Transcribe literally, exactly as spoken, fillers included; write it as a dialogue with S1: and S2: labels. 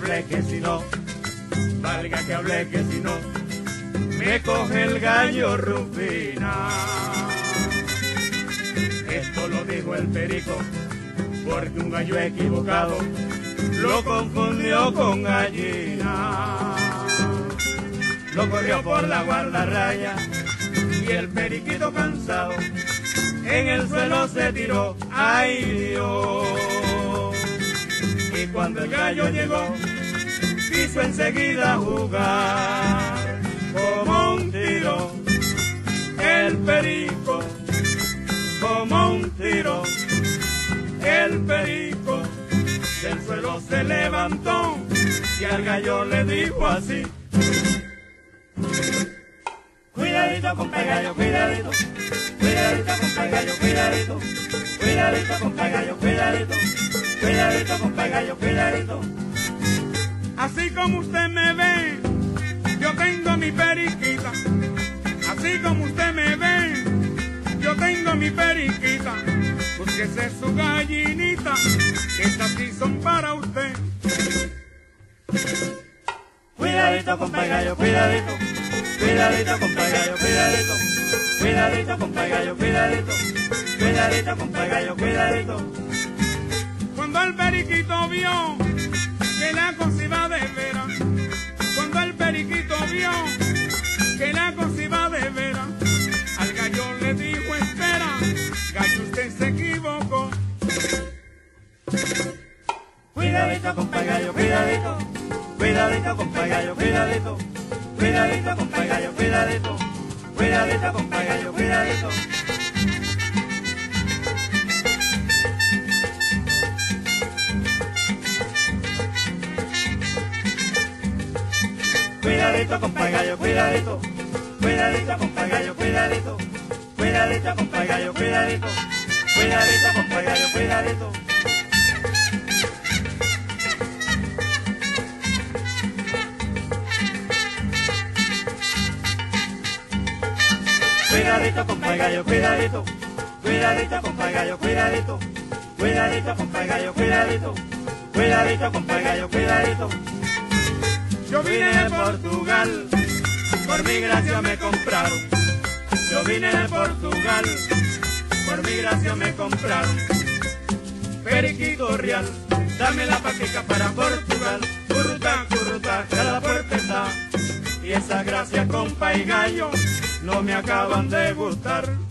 S1: hable que si no, valga que hable que si no, me coge el gallo Rufina. Esto lo dijo el perico, porque un gallo equivocado lo confundió con gallina. Lo corrió por la guardarraya y el periquito cansado en el suelo se tiró, ¡ay Dios! Y cuando el gallo llegó, quiso enseguida jugar como un tiro, el perico, como un tiro, el perico, del suelo se levantó y al gallo le dijo así: cuidadito, compa gallo, cuidadito, cuidadito, compa gallo, cuidadito, cuidadito, compa gallo, cuidadito, cuidadito, compa gallo, cuidadito. Así como usted me ve, yo tengo mi periquita. Así como usted me ve, yo tengo mi periquita. Búsquese su gallinita, que estas sí son para usted. Cuidadito, compa gallo, cuidadito, cuidadito, compa gallo, cuidadito, cuidadito, compa gallo, cuidadito, cuidadito, compa gallo, cuidadito. Cuando el periquito vio que la cosa iba de veras, cuando el periquito vio que la cosa iba de veras, al gallo le dijo: espera, gallo, usted se equivocó. Cuidadito, compa gallo, cuidadito, cuidadito, compa gallo, cuidadito, cuidadito, compa gallo, cuidadito, cuidadito, compa gallo, cuidadito. Cuidadito, compa gallo, cuidadito, cuidadito, compa gallo, cuidadito, cuidadito, compa gallo, cuidadito, cuidadito, compa gallo, cuidadito. Cuidadito, compa gallo, cuidadito, cuidadito, compa gallo, cuidadito, cuidadito, compa gallo, cuidadito, cuidadito, compa gallo, cuidadito. Yo vine de Portugal, por mi gracia me compraron. Yo vine de Portugal, por mi gracia me compraron. Periquito real, dame la patica para Portugal. Curruta, curruta, que a la puerta está. Y esa gracia, compa y gallo, no me acaban de gustar.